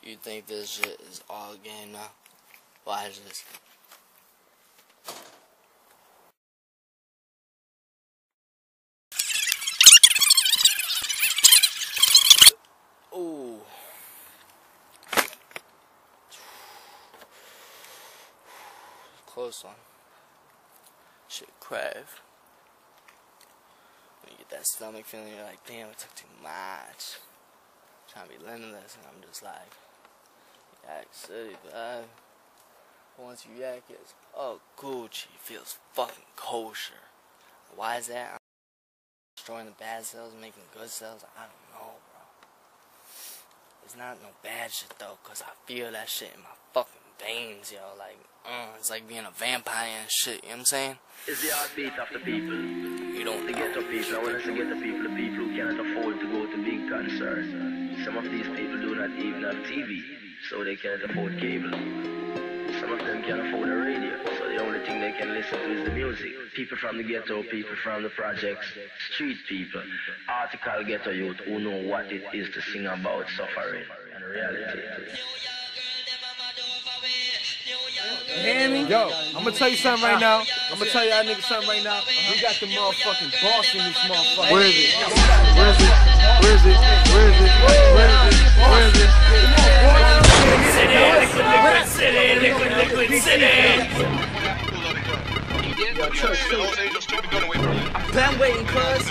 You think this shit is all game now? Watch this. Ooh. Close one. Shit crave. When you get that stomach feeling, you're like, damn, it took too much. I'm trying to be limitless, and I'm just like, Yak City, bud. Once you yak it, oh, Gucci feels fucking kosher. Why is that? I'm destroying the bad cells and making good cells? I don't know, bro. It's not no bad shit, though, because I feel that shit in my fucking veins, yo. Like, it's like being a vampire and shit, you know what I'm saying? It's the heartbeat of the people. You don't the ghetto people. I want us to get the people who cannot afford to go to big concerts. Some of these people do not even have TV, so they can't afford cable. Some of them can't afford a radio, so the only thing they can listen to is the music. People from the ghetto, people from the projects, street people, article ghetto youth who know what it is to sing about suffering and reality. Hear me? Yo, I'm gonna tell you something right now. I'm gonna tell y'all niggas something right now. We got the motherfucking boss in this motherfucker. Where is it? Where is it? Where is it? Where is it? Where is it? Where is it? City, liquid city. I've been waiting, cuz.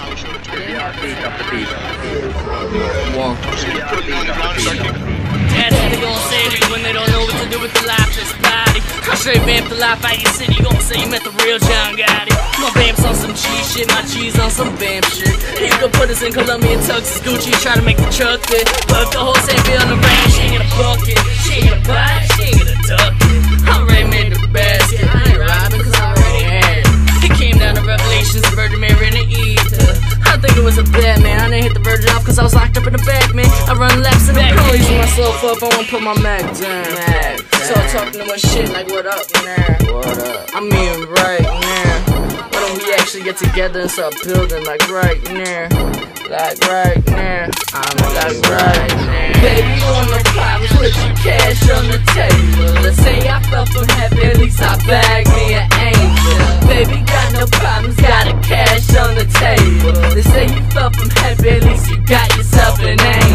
That's what they gon' say to you when they don't know what to do with their lifeless body. I straight vamp the life out your city, gon' say you met the real John Gotti. My vamps on some cheese shit, my cheese on some vamp shit. He could put us in Colombian tugs, Gucci, try to make the truck fit. But if the whole same feel on the rain, she ain't gonna bucket, she ain't gonna buy it, she ain't gonna duck it. I already made the basket, I ain't robbing cause I already had it. It came down to Revelations, the Virgin Mary and the ether. I think it was a bad man, I didn't hit the Virgin off cause I was locked up in the back, man. I run laps in the back, raising myself up, I wanna put my Mac down. So I'm talking to my shit like, what up, now? What up? I mean, right now. Why don't we actually get together and start building, like right now? Like right now. I'm like right now. Baby, you want no problems, put your cash on the table. Let's say I fell from heaven, at least I bagged me an angel. Baby, got no problems, got a cash on the table. They say you fell from heaven, at least you got yourself an angel.